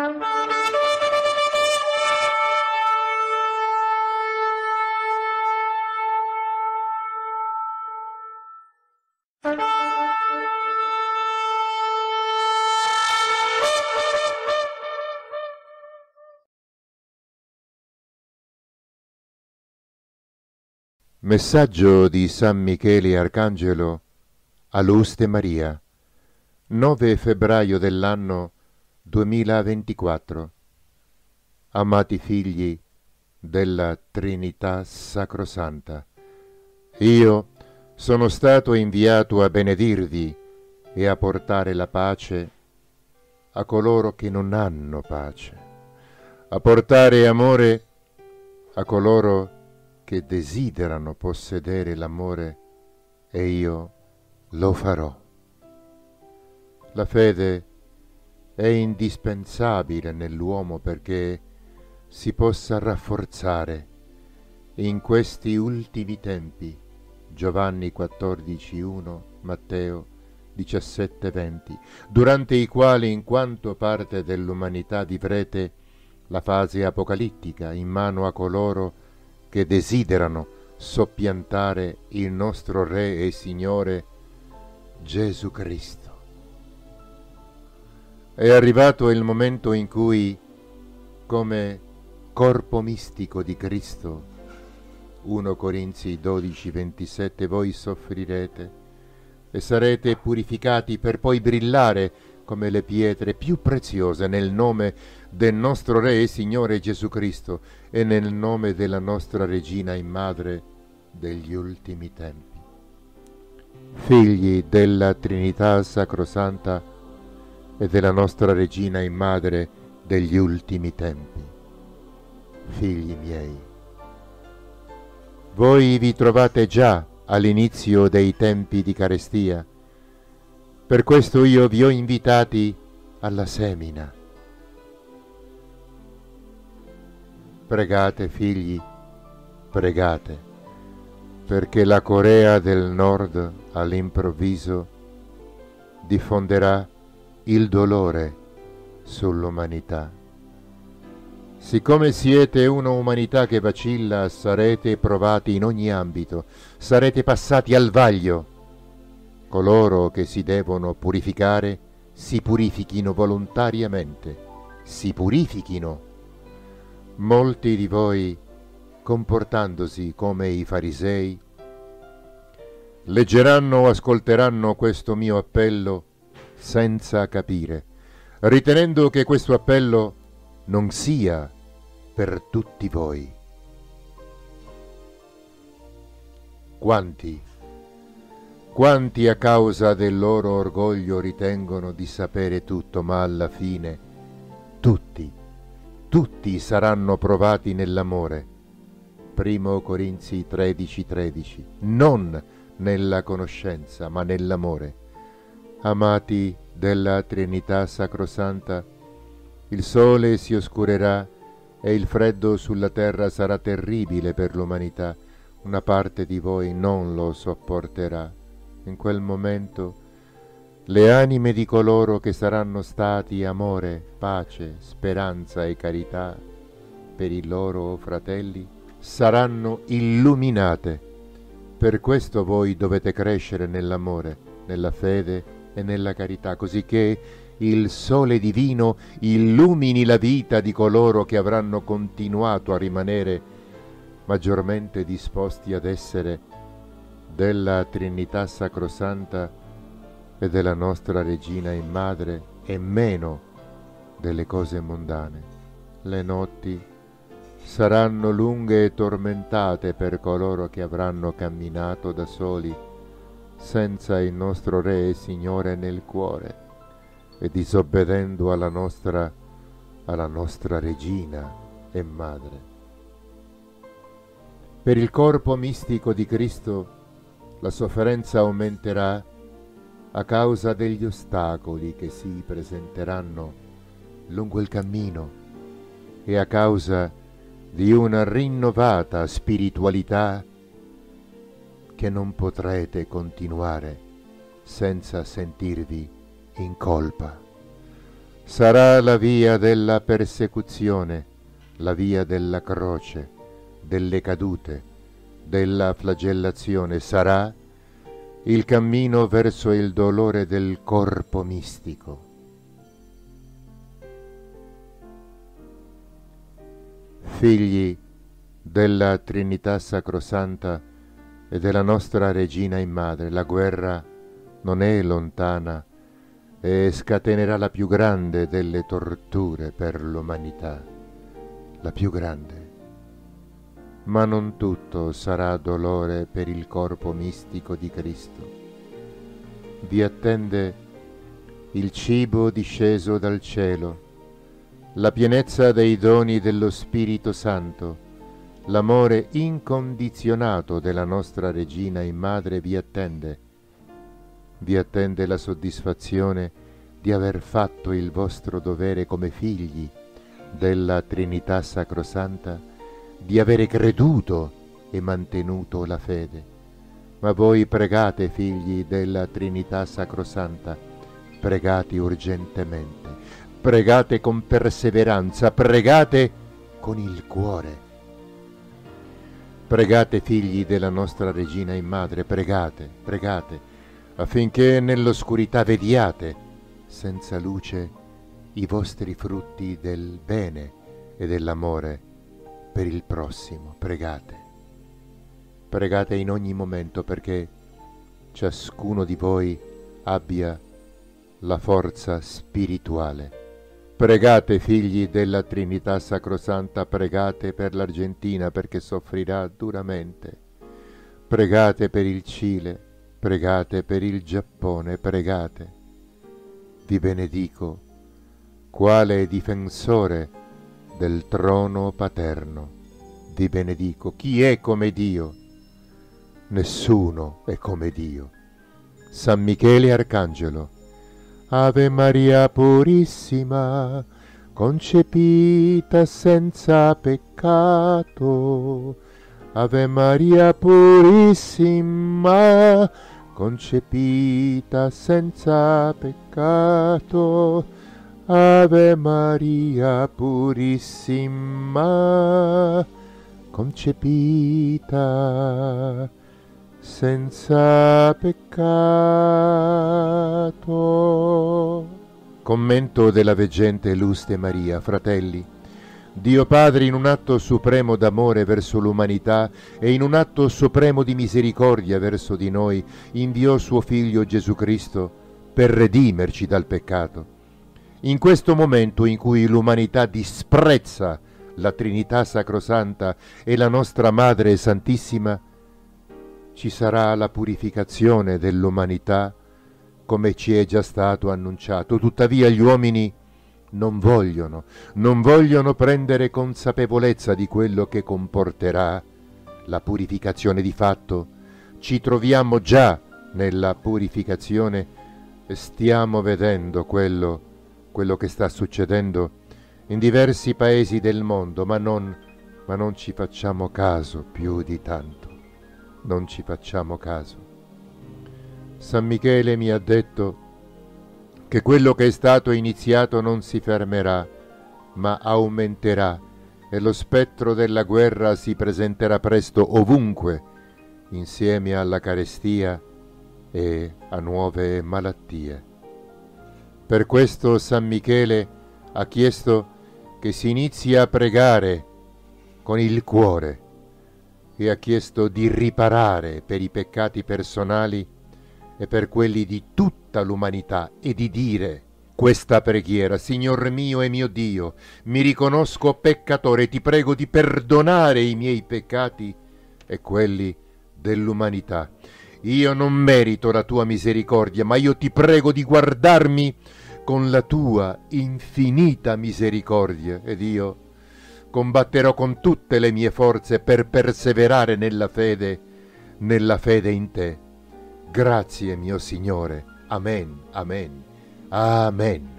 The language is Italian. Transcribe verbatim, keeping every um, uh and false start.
Messaggio di San Michele Arcangelo all'Oste Maria, nove febbraio dell'anno duemilaventiquattro. Amati figli della Trinità Sacrosanta, io sono stato inviato a benedirvi e a portare la pace a coloro che non hanno pace, a portare amore a coloro che desiderano possedere l'amore, e io lo farò. La fede è indispensabile nell'uomo perché si possa rafforzare in questi ultimi tempi. Giovanni quattordici uno, Matteo diciassette venti, durante i quali, in quanto parte dell'umanità, vivrete la fase apocalittica in mano a coloro che desiderano soppiantare il nostro Re e Signore Gesù Cristo. È arrivato il momento in cui, come corpo mistico di Cristo, primo Corinzi dodici ventisette, voi soffrirete e sarete purificati per poi brillare come le pietre più preziose nel nome del nostro Re e Signore Gesù Cristo e nel nome della nostra Regina e Madre degli ultimi tempi. Figli della Trinità Sacrosanta e della nostra Regina e Madre degli ultimi tempi. Figli miei, voi vi trovate già all'inizio dei tempi di carestia. Per questo io vi ho invitati alla semina. Pregate, figli, pregate, perché la Corea del Nord all'improvviso diffonderà il dolore sull'umanità. Siccome siete un'umanità che vacilla, sarete provati in ogni ambito, sarete passati al vaglio. Coloro che si devono purificare si purifichino volontariamente, si purifichino. Molti di voi, comportandosi come i farisei, leggeranno o ascolteranno questo mio appello senza capire, ritenendo che questo appello non sia per tutti voi. Quanti, quanti a causa del loro orgoglio ritengono di sapere tutto, ma alla fine tutti, tutti saranno provati nell'amore. primo Corinzi tredici tredici, non nella conoscenza, ma nell'amore. Amati della Trinità Sacrosanta, il sole si oscurerà e il freddo sulla terra sarà terribile per l'umanità. Una parte di voi non lo sopporterà. In quel momento le anime di coloro che saranno stati amore, pace, speranza e carità per i loro fratelli saranno illuminate. Per questo voi dovete crescere nell'amore, nella fede e nella carità, così che il sole divino illumini la vita di coloro che avranno continuato a rimanere maggiormente disposti ad essere della Trinità Sacrosanta e della nostra Regina e Madre e meno delle cose mondane. Le notti saranno lunghe e tormentate per coloro che avranno camminato da soli, senza il nostro Re e Signore nel cuore, e disobbedendo alla nostra, alla nostra Regina e Madre. Per il corpo mistico di Cristo la sofferenza aumenterà a causa degli ostacoli che si presenteranno lungo il cammino e a causa di una rinnovata spiritualità che non potrete continuare senza sentirvi in colpa, Sarà la via della persecuzione, la via della croce, delle cadute, della flagellazione. Sarà il cammino verso il dolore del corpo mistico. Figli della Trinità Sacrosanta e della nostra Regina in Madre, la guerra non è lontana e scatenerà la più grande delle torture per l'umanità, la più grande. Ma non tutto sarà dolore per il corpo mistico di Cristo. Vi attende il cibo disceso dal cielo, la pienezza dei doni dello Spirito Santo, l'amore incondizionato della nostra Regina in Madre vi attende. Vi attende la soddisfazione di aver fatto il vostro dovere come figli della Trinità Sacrosanta, di avere creduto e mantenuto la fede. Ma voi pregate, figli della Trinità Sacrosanta, pregate urgentemente, pregate con perseveranza, pregate con il cuore. Pregate, figli della nostra Regina in Madre, pregate, pregate, affinché nell'oscurità vediate, senza luce, i vostri frutti del bene e dell'amore per il prossimo. Pregate. Pregate in ogni momento perché ciascuno di voi abbia la forza spirituale. Pregate, figli della Trinità Sacrosanta, pregate per l'Argentina perché soffrirà duramente. Pregate per il Cile, pregate per il Giappone, pregate. Vi benedico, quale difensore del trono paterno. Vi benedico. Chi è come Dio? Nessuno è come Dio. San Michele Arcangelo, Ave Maria Purissima, concepita senza peccato. Ave Maria Purissima, concepita senza peccato. Ave Maria Purissima, concepita senza peccato. Commento della veggente Luste Maria. Fratelli, Dio Padre, in un atto supremo d'amore verso l'umanità e in un atto supremo di misericordia verso di noi, inviò suo Figlio Gesù Cristo per redimerci dal peccato. In questo momento in cui l'umanità disprezza la Trinità Sacrosanta e la nostra Madre Santissima, ci sarà la purificazione dell'umanità come ci è già stato annunciato. Tuttavia gli uomini non vogliono, non vogliono prendere consapevolezza di quello che comporterà la purificazione. Di fatto ci troviamo già nella purificazione e stiamo vedendo quello, quello che sta succedendo in diversi paesi del mondo, ma non, ma non ci facciamo caso più di tanto. Non ci facciamo caso. San Michele mi ha detto che quello che è stato iniziato non si fermerà, ma aumenterà e lo spettro della guerra si presenterà presto ovunque, insieme alla carestia e a nuove malattie. Per questo San Michele ha chiesto che si inizi a pregare con il cuore e ha chiesto di riparare per i peccati personali e per quelli di tutta l'umanità e di dire questa preghiera: Signor mio e mio Dio, mi riconosco peccatore, ti prego di perdonare i miei peccati e quelli dell'umanità. Io non merito la tua misericordia, ma io ti prego di guardarmi con la tua infinita misericordia ed io combatterò con tutte le mie forze per perseverare nella fede, nella fede in te. Grazie, mio Signore. Amen, amen, amen.